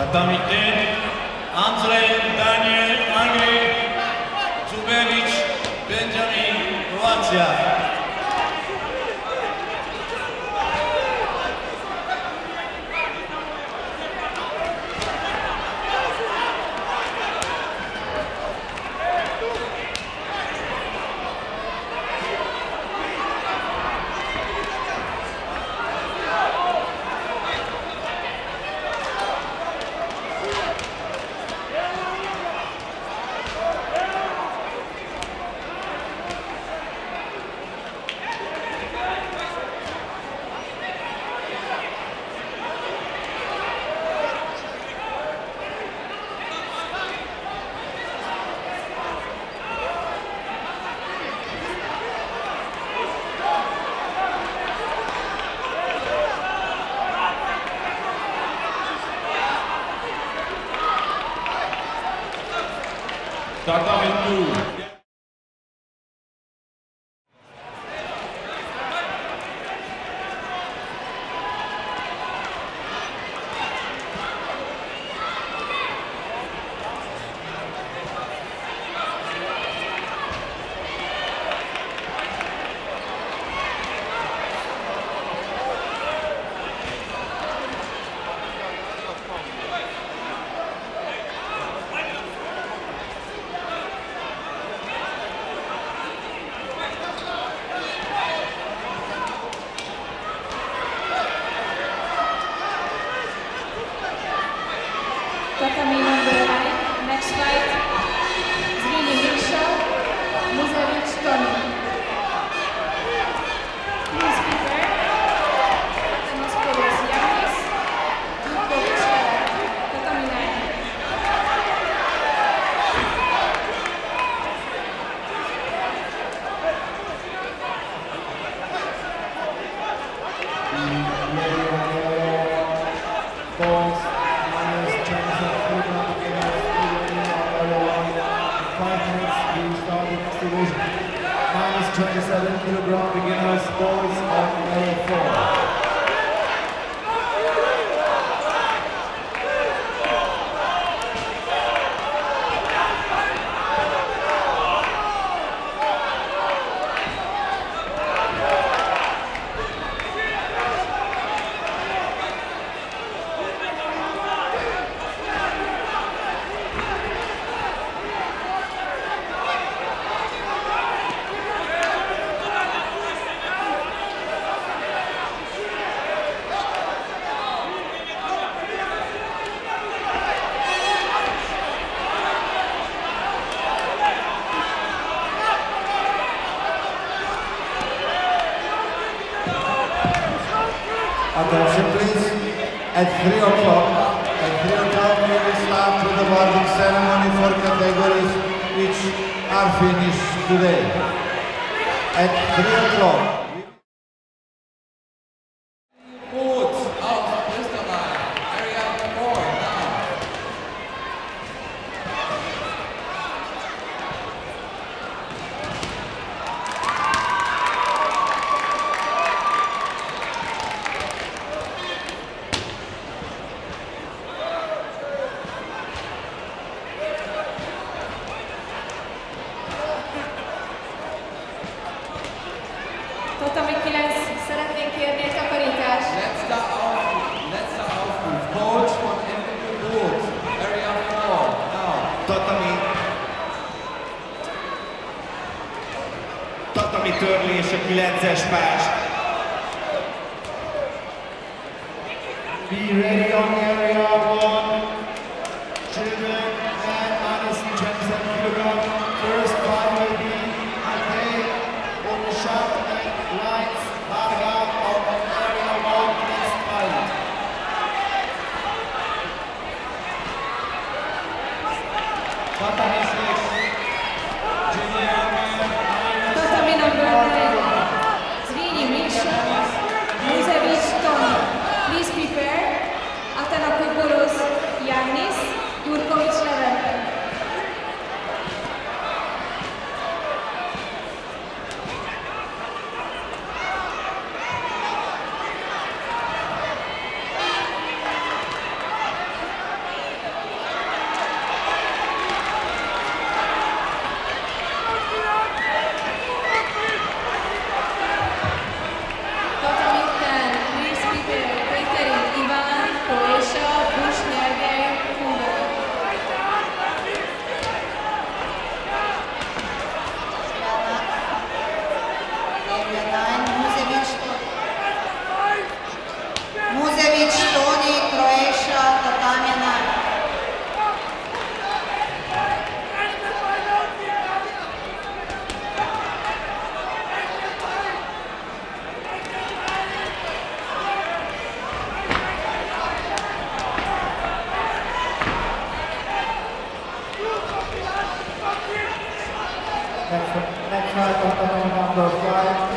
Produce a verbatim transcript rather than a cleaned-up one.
Tatami ten, Andrzej, Daniel, Andrzej, Zubewicz, Benjamin, Kroacja. Tatami two. Tatami number nine, next fight, Zbigniew Miksza, Muzewicz Tony. Please prepare. Atanaspoulos Yannis, Dudkowicz Tatami nine. Balls. Minus twenty-seven kilogram beginners, boys on level four. Attention please, at three o'clock, at three o'clock we will start with the awarding ceremony for categories which are finished today. At three o'clock. Boots out of Westerland, area four now. Tatami kilenc, szeretnénk kérni egy takarítást. Letzter Aufruf, letzter Aufruf. Coach von M M U Boots, area four now. Tatami. Tatami törlés a kilences pást. Be ready on area one. Children and minus twenty-seven kilogram. First fight will be Matej Olszak and Lights Varga on area one next fight. Tatami six. Tatami number nine, Zbigniew Miksza, Muzewicz Tony. Please prepare. Atanaspoulos right